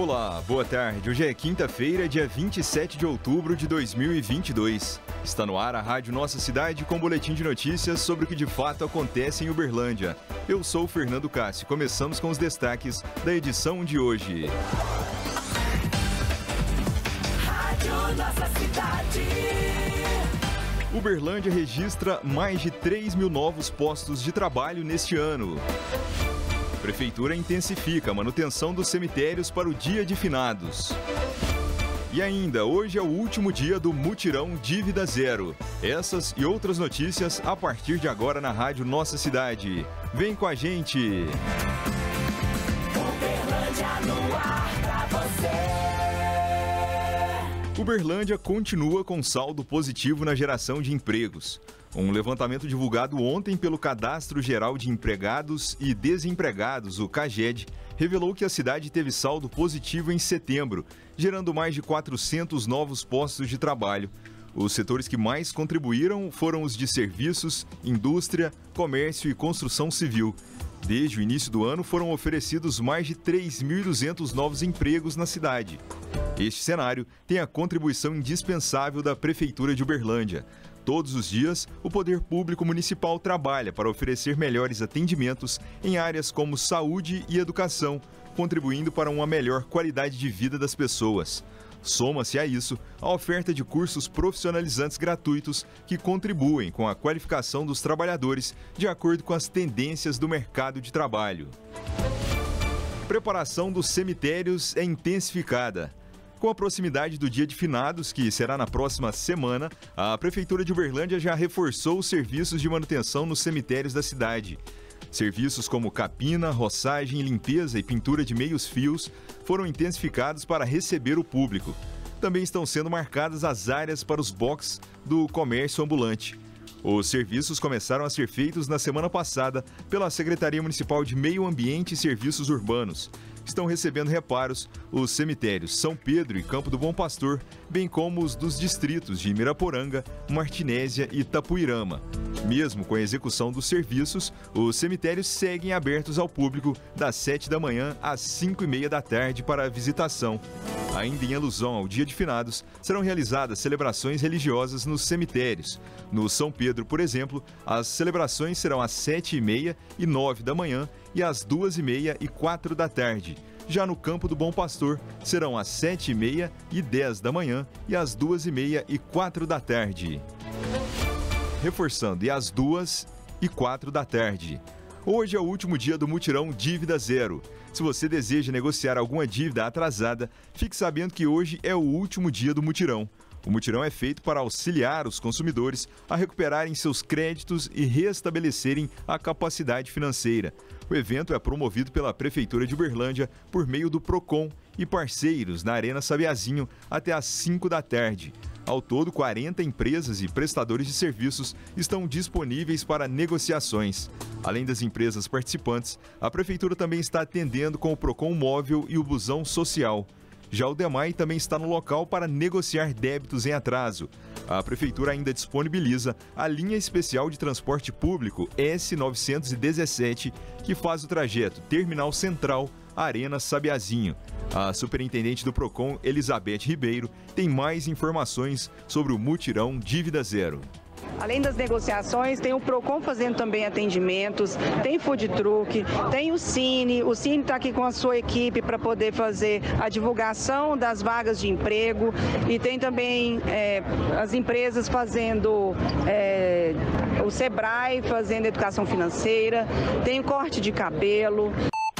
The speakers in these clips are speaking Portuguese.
Olá, boa tarde. Hoje é quinta-feira, dia 27 de outubro de 2022. Está no ar a Rádio Nossa Cidade com um boletim de notícias sobre o que de fato acontece em Uberlândia. Eu sou o Fernando Cássio. Começamos com os destaques da edição de hoje. Rádio Nossa Cidade. Uberlândia registra mais de 3 mil novos postos de trabalho neste ano. Prefeitura intensifica a manutenção dos cemitérios para o Dia de Finados. E ainda, hoje é o último dia do Mutirão Dívida Zero. Essas e outras notícias a partir de agora na Rádio Nossa Cidade. Vem com a gente! Uberlândia no ar pra você. Uberlândia continua com saldo positivo na geração de empregos. Um levantamento divulgado ontem pelo Cadastro Geral de Empregados e Desempregados, o CAGED, revelou que a cidade teve saldo positivo em setembro, gerando mais de 400 novos postos de trabalho. Os setores que mais contribuíram foram os de serviços, indústria, comércio e construção civil. Desde o início do ano foram oferecidos mais de 3.200 novos empregos na cidade. Este cenário tem a contribuição indispensável da Prefeitura de Uberlândia. Todos os dias, o Poder Público Municipal trabalha para oferecer melhores atendimentos em áreas como saúde e educação, contribuindo para uma melhor qualidade de vida das pessoas. Soma-se a isso a oferta de cursos profissionalizantes gratuitos que contribuem com a qualificação dos trabalhadores de acordo com as tendências do mercado de trabalho. Preparação dos cemitérios é intensificada. Com a proximidade do Dia de Finados, que será na próxima semana, a Prefeitura de Uberlândia já reforçou os serviços de manutenção nos cemitérios da cidade. Serviços como capina, roçagem, limpeza e pintura de meios fios foram intensificados para receber o público. Também estão sendo marcadas as áreas para os boxes do comércio ambulante. Os serviços começaram a ser feitos na semana passada pela Secretaria Municipal de Meio Ambiente e Serviços Urbanos. Estão recebendo reparos os cemitérios São Pedro e Campo do Bom Pastor, bem como os dos distritos de Miraporanga, Martinésia e Itapuirama. Mesmo com a execução dos serviços, os cemitérios seguem abertos ao público das 7 da manhã às 5h30 da tarde para a visitação. Ainda em alusão ao Dia de Finados, serão realizadas celebrações religiosas nos cemitérios. No São Pedro, por exemplo, as celebrações serão às 7h30 e 9 da manhã e às 2h30 e 4 da tarde. Já no Campo do Bom Pastor, serão às 7h30 e 10 da manhã e às 2h30 e 4 da tarde. Reforçando, e às 2 e 4 da tarde. Hoje é o último dia do Mutirão Dívida Zero. Se você deseja negociar alguma dívida atrasada, fique sabendo que hoje é o último dia do mutirão. O mutirão é feito para auxiliar os consumidores a recuperarem seus créditos e restabelecerem a capacidade financeira. O evento é promovido pela Prefeitura de Uberlândia por meio do Procon e parceiros na Arena Sabiazinho até às 5 da tarde. Ao todo, 40 empresas e prestadores de serviços estão disponíveis para negociações. Além das empresas participantes, a Prefeitura também está atendendo com o Procon Móvel e o Busão Social. Já o DEMAI também está no local para negociar débitos em atraso. A Prefeitura ainda disponibiliza a linha especial de transporte público S917, que faz o trajeto Terminal Central, Arena Sabiazinho. A superintendente do Procon, Elizabeth Ribeiro, tem mais informações sobre o Mutirão Dívida Zero. Além das negociações, tem o Procon fazendo também atendimentos, tem food truck, tem o Cine está aqui com a sua equipe para poder fazer a divulgação das vagas de emprego e tem também as empresas fazendo o Sebrae fazendo educação financeira, tem o corte de cabelo.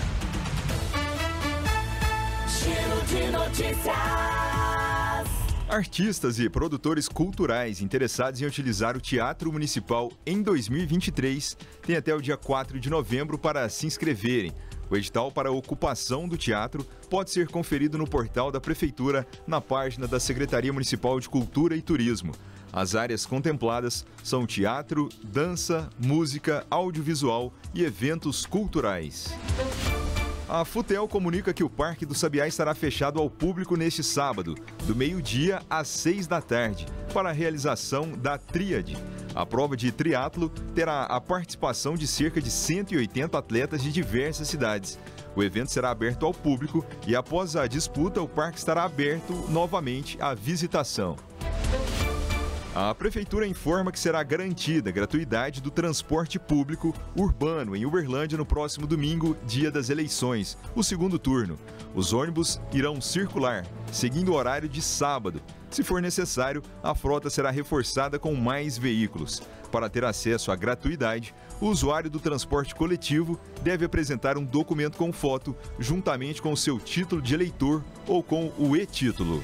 Giro de notícias. Artistas e produtores culturais interessados em utilizar o Teatro Municipal em 2023 têm até o dia 4 de novembro para se inscreverem. O edital para a ocupação do teatro pode ser conferido no portal da Prefeitura, na página da Secretaria Municipal de Cultura e Turismo. As áreas contempladas são teatro, dança, música, audiovisual e eventos culturais. A Futel comunica que o Parque do Sabiá estará fechado ao público neste sábado, do meio-dia às 6 da tarde, para a realização da Tríade. A prova de triatlo terá a participação de cerca de 180 atletas de diversas cidades. O evento será aberto ao público e após a disputa, o parque estará aberto novamente à visitação. A Prefeitura informa que será garantida a gratuidade do transporte público urbano em Uberlândia no próximo domingo, dia das eleições, o segundo turno. Os ônibus irão circular, seguindo o horário de sábado. Se for necessário, a frota será reforçada com mais veículos. Para ter acesso à gratuidade, o usuário do transporte coletivo deve apresentar um documento com foto, juntamente com o seu título de eleitor ou com o e-título.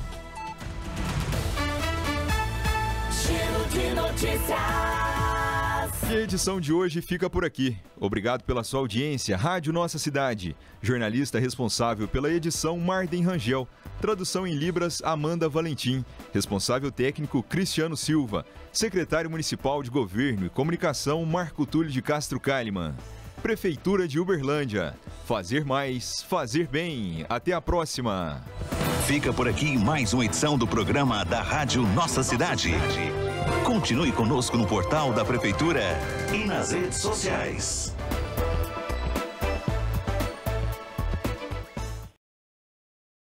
De notícias. E a edição de hoje fica por aqui. Obrigado pela sua audiência. Rádio Nossa Cidade. Jornalista responsável pela edição, Marden Rangel. Tradução em Libras, Amanda Valentim. Responsável técnico, Cristiano Silva. Secretário Municipal de Governo e Comunicação, Marco Túlio de Castro Kalimann. Prefeitura de Uberlândia. Fazer mais, fazer bem. Até a próxima. Fica por aqui mais uma edição do programa da Rádio Nossa Cidade. Continue conosco no portal da Prefeitura e nas redes sociais.